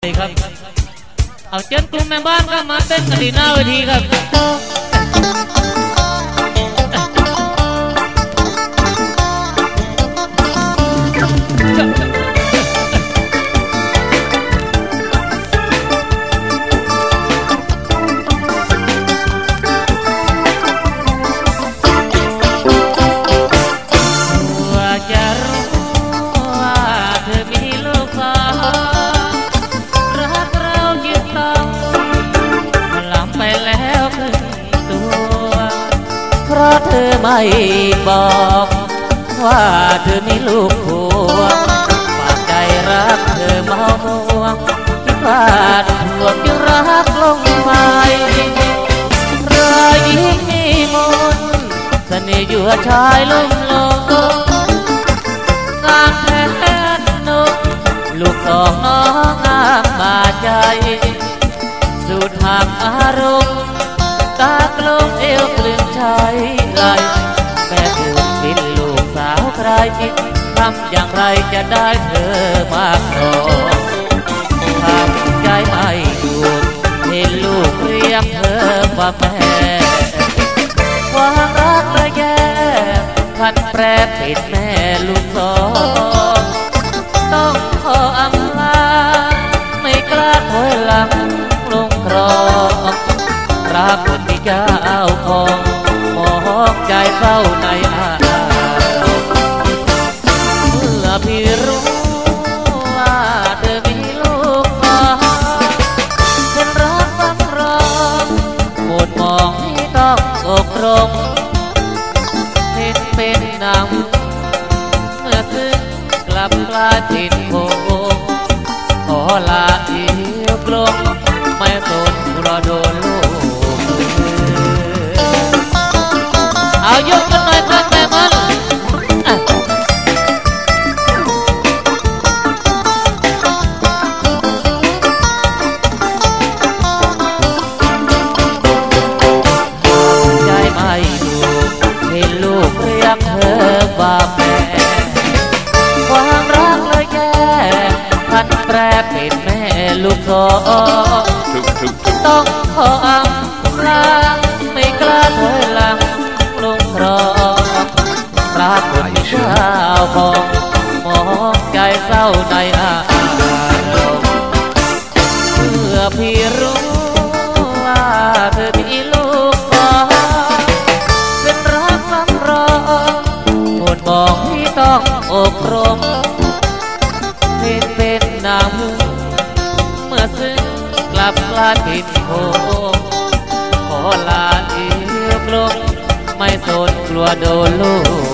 ครับเอาเชิญกลุ่มแม่บ้านครับมาเต้นกันที่หน้าเวทีครับเธอไม่บอกว่าเธอมีลูกผัวฝากใจรักเธอเมาม่วงที่พลาดห่วงยังรักลงไปรอยยิ้มมีมนต์เสน่ห์ยั่วชายลุ่มหลงงามแทนนกลูกสองน้องงามมาใจสุดทางอารมณ์ตากลงเอวกลืนชายไหลแม่ถูกบินลูกสาวใครทำอย่างไรจะได้เธอมาครองทำใจไม่ถูกเห็นลูกเรียกเธอว่าแม่ความรักระแยงพันแปรปิดแม่ลูกสองต้องขออำลาไม่กล้าถอยหลังลงครองรักคนที่เจ้าของมองใจเศร้าในอารมณ์เมื่อพี่รู้ว่าเธอมีลูกสาวเป็นรักฟังร้องหมดมองที่ต้องอกรมเห็นเป็นนำเมื่อซึ้งกลับกลายผิดโผขอลาเที่ยวกลมไม่สนรอโดนลูกเอายกกันหน่อยครับแม่มันใจไม่ถูกให้ลูกเรียกเธอว่าแม่ความรักเลยแย่พันแปรเป็นแม่ลูกสองต้องขออำลาไม่กล้าถอยหลังลงครองรักคนที่เจ้าของมองใจเศร้าในอารมณ์เมื่อพี่รู้ว่าเธอมีลูกสองเป็นรักฟังรองหมดมองที่ต้องอกรมเป็นน้ำเมื่อซึ้งกลับกลายเป็นโคขอลาเอียบลงไม่สนกลัวโดนลูก